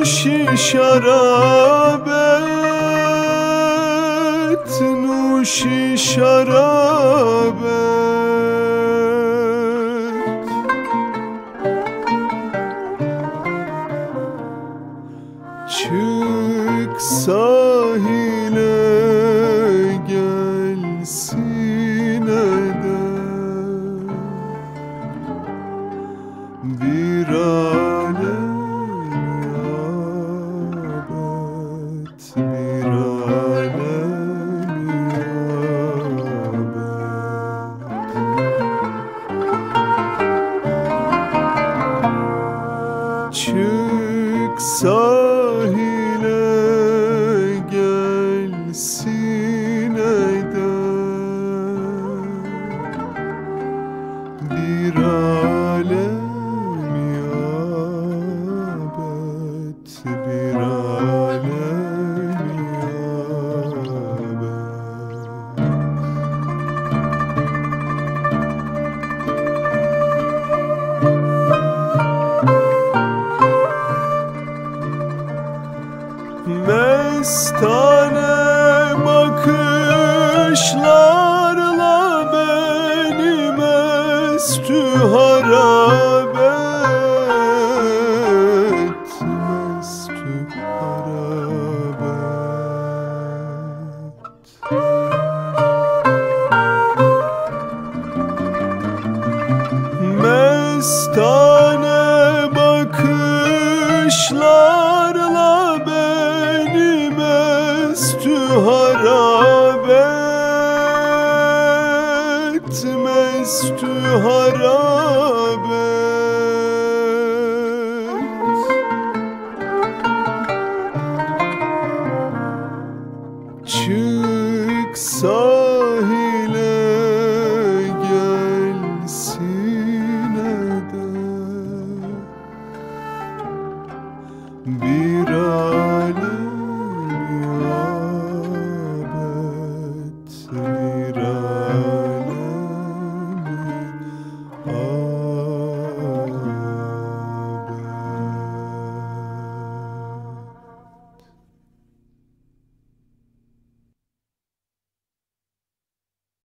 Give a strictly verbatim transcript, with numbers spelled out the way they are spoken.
nuşi şarabet, nuşi şarabet. Çık sahile gelsin eder bir alem yabet, bir alem yabet. Çık sahile gelsin eder bir alem yabet, bir alem yabet. Mestane bakışlarla beni mestü harabet, mestü harabet. Mestane bakışlarla beni mestü harabet, mestü harabet. Çık sahile gelsin eder bir alem